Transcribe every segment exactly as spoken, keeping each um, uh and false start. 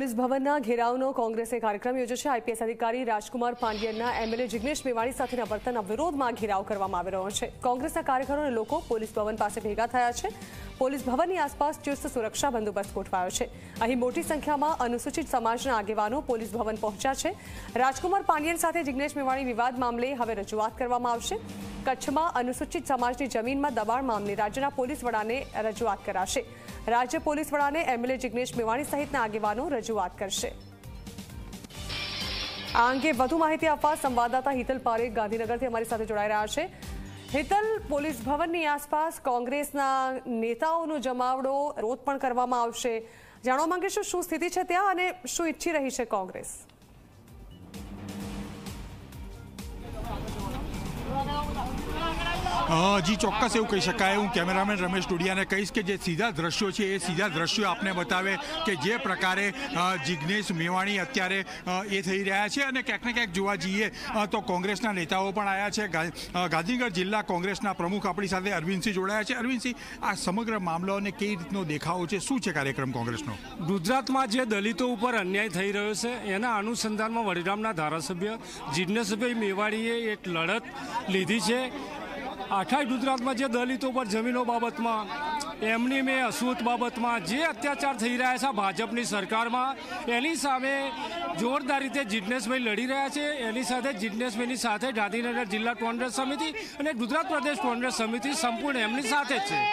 Police ભવનના ઘેરાવનો કોંગ્રેસે કાર્યક્રમ યોજ્યો છે। આઈપીએસ અધિકારી રાજકુમાર પાંડ્યનના એમએલએ જિગ્નેશ મેવાણી સાથેના વર્તનના વિરોધમાં ઘેરાવ કરવામાં આવી રહ્યો છે। કોંગ્રેસના કાર્યકરો અને લોકો પોલીસ ભવન પાસે ભેગા થયા છે। પોલીસ ભવનની આસપાસ ચુસ્ત સુરક્ષા બંદોબસ્ત ગોઠવાયો છે। અહીં મોટી સંખ્યામાં અનુસૂચિત સમાજના આગેવાનો પોલીસ ભવન પહોંચ્યા છે। રાજકુમાર પાંડ્યન સાથે જિગ્નેશ મેવાણી વિવાદ મામલે હવે રજૂઆત કરવામાં આવશે। કચ્છમાં અનુસૂચિત સમાજની જમીનમાં દબાણ મામલે રાજ્યના પોલીસ વડાને રજૂઆત કરાશે। રાજ્ય પોલીસ વડાને એમએલએ જિગ્નેશ મેવાણી સહિતના આગેવાનો રજૂઆત કરશે। આ અંગે વધુ માહિતી આપવા સંવાદદાતા હિતલ પારેખ ગાંધીનગરથી અમારી સાથે જોડાઈ રહ્યા છે। હિતલ, પોલીસ ભવનની આસપાસ કોંગ્રેસના નેતાઓનો જમાવડો રોધ પણ કરવામાં આવશે। જાણવા માંગીશું શું સ્થિતિ છે ત્યાં અને શું ઈચ્છી રહી છે કોંગ્રેસ? जी चौक्कस एवं कही शकाय। हूँ कैमरामेन रमेश टोडिया ने कहीश कि सीधा दृश्यों है ये सीधा दृश्यों आपने बतावे कि जे प्रकारे जिग्नेश मेवाणी अत्यारे ये थी रहा है और क्यांक ने क्यांक जोवा जईए तो कांग्रेसना नेताओं पण आया है। गांधीनगर जिला कांग्रेसना प्रमुख अपनी साथे अरविंद सिंह जोड़ाया है। अरविंद सिंह, आ समग्र मामलो ने कई रीतनो देखाव है, शुं छे कार्यक्रम कांग्रेसनो? गुजरातमां जे दलितों पर अन्याय थई रह्यो छे एना अनुसंधानमां वडगामना धारासभ्य जिग्नेशभाई मेवाणीए एक लड़त लीधी है। आखा गुजरात में दलितों पर जमीनों बाबत में एमनी में असूत बाबत में जे अत्याचार थी रहा है भाजपनी सरकार में एनी सामे जोरदार रीते जिग्नेशभाई लड़ी रहा है। एनी साथे जिग्नेशभाई साथे गांधीनगर जिला कांग्रेस समिति और गुजरात प्रदेश कांग्रेस समिति संपूर्ण एमनी साथे छे।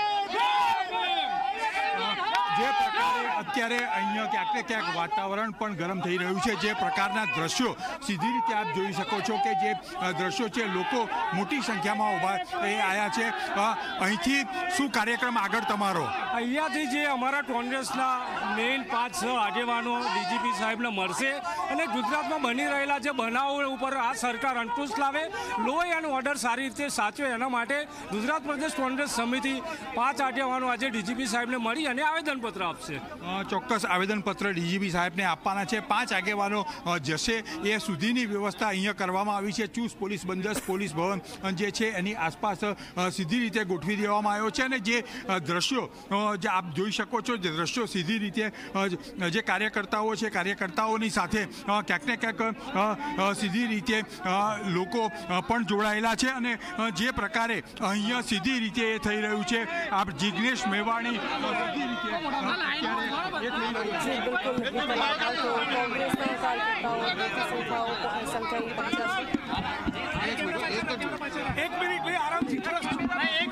जे प्रकारे अत्यारे अहींया क्यांक ने क्यांक वातावरण पण गरम थई रह्युं छे। जे प्रकारना दृश्यों सीधी रीते आप जोई शको छो कि जे दृश्यों छे लोको मोटी संख्यामां उभा आया छे। અહીંથી શું કાર્યક્રમ આગળ તમારો? અહીંયાથી જે અમારા કોંગ્રેસના મેઇન પાંચ છ આગેવાનો ડીજીપી સાહેબને મળશે અને ગુજરાતમાં બની રહેલા જે બનાવો ઉપર આ સરકાર અંકુશ લાવે, લો એન્ડ ઓર્ડર સારી રીતે સાચવે એના માટે ગુજરાત પ્રદેશ કોંગ્રેસ સમિતિ પાંચ આગેવાનો આજે ડીજીપી સાહેબને મળી અને આવેદનપત્ર આપશે। ચોક્કસ આવેદનપત્ર ડીજીપી સાહેબને આપવાના છે। પાંચ આગેવાનો જશે એ સુધીની વ્યવસ્થા અહીંયા કરવામાં આવી છે। ચુસ્ત પોલીસ બંદોબસ્ત પોલીસ ભવન જે છે એની આસપાસ સીધી રીતે ગોઠવી દેવામાં આવ્યો છે અને જે દ્રશ્યો જે આપ જોઈ શકો છો જે દ્રશ્યો સીધી રીતે જે કાર્યકર્તાઓ છે કાર્યકર્તાઓની સાથે ક્યાંક ને ક્યાંક સીધી રીતે લોકો પણ જોડાયેલા છે અને જે પ્રકારે અહીંયા સીધી રીતે એ થઈ રહ્યું છે આપ જિગ્નેશ મેવાણી સીધી રીતે एक मिनट भाई आराम से एक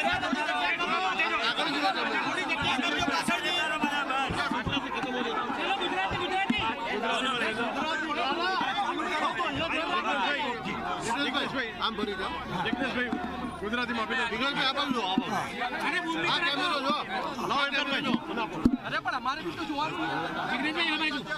આમ ભરી જાઓ જિગ્નેશભાઈ ગુજરાતીમાં આપી દો વિગલભાઈ આપ આવજો આપ આ કેમેરો જો લો એન્ટર કરજો અરે પણ અમારે બી તો જોવાનું જિગ્નેશભાઈ આમ આવજો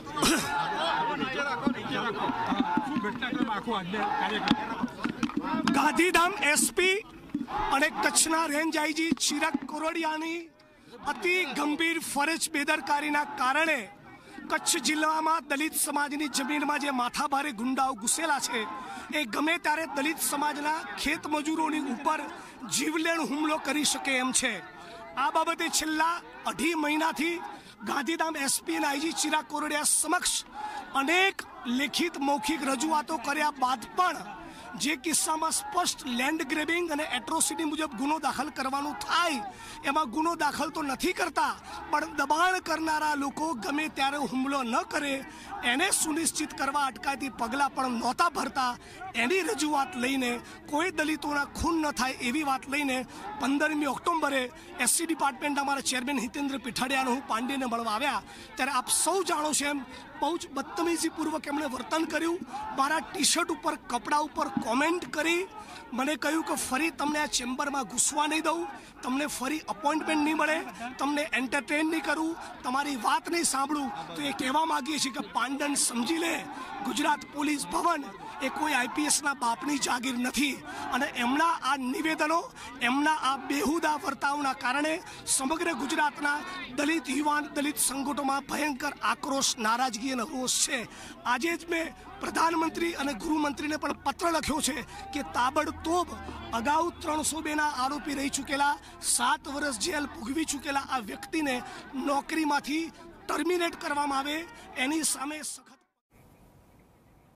નીચે રાખો નીચે રાખો શું ઘટનાક્રમ આખો આજને કાર્યક્રમ ગાંધીધામ એસપી અને કચ્છના રેન્જ આઈજી ચિરાગ કોરડિયાની અતિ ગંભીર ફરજ બેદરકારીના કારણે કચ્છ જિલ્લામાં દલિત સમાજની જમીનમાં જે માથાભારે ગુંડાઓ ઘૂસેલા છે એ ગમે ત્યારે દલિત સમાજના ખેત મજૂરોની ઉપર જીવલેણ હુમલો કરી શકે એમ છે। આ બાબતે છેલ્લા અઢી મહિનાથી ગાંધીધામ એસપી અને આઈજી ચિરાગ કોરડિયા સમક્ષ અનેક લેખિત મૌખિક રજૂઆતો કર્યા બાદ પણ જે કિસ્સામાં સ્પષ્ટ લેન્ડ ગ્રેબિંગ અને એટ્રોસિટી મુજબ ગુનો દાખલ કરવાનું થાય એમાં ગુનો દાખલ તો નથી કરતા પણ દબાણ કરનારા લોકો ગમે ત્યારે હુમલો ન કરે એને સુનિશ્ચિત કરવા અટકાયતી પગલાં પણ નહોતા ભરતા। એની રજૂઆત લઈને કોઈ દલિતોના ખૂન ન થાય એવી વાત લઈને પંદરમી ઓક્ટોબરે એસસી ડિપાર્ટમેન્ટના અમારા ચેરમેન હિતેન્દ્ર પીઠાડિયાને હું પાંડેને મળવા આવ્યા ત્યારે આપ સૌ જાણો છો એમ બહુ જ બદતમીજીપૂર્વક એમણે વર્તન કર્યું। મારા ટી શર્ટ ઉપર કપડા ઉપર કોમેન્ટ કરી મને કહ્યું કે ફરી તમને આ ચેમ્બરમાં ઘૂસવા નહીં દઉં, તમને ફરી અપોઇન્ટમેન્ટ નહીં મળે, તમને એન્ટરટેન નહીં કરું, તમારી વાત નહીં સાંભળું। તો એ કહેવા માગીએ છીએ કે પાંડન સમજી લે ગુજરાત પોલીસ ભવન એ કોઈ આઈપીએસના બાપની જાગીર નથી અને એમના આ નિવેદનો એમના આ બેહુદા વર્તાવના કારણે સમગ્ર ગુજરાતના દલિત યુવાન દલિત સંગઠનોમાં ભયંકર આક્રોશ નારાજગી અને રોષ છે। આજે જ મેં પ્રધાનમંત્રી અને ગૃહમંત્રીને પણ પત્ર લખ્યો છે કે તાબડતોબ અગાઉ ત્રણસો બેના આરોપી રહી ચૂકેલા સાત વર્ષ જેલ ભોગવી ચૂકેલા આ વ્યક્તિને નોકરીમાંથી ટર્મિનેટ કરવામાં આવે એની સામે સખત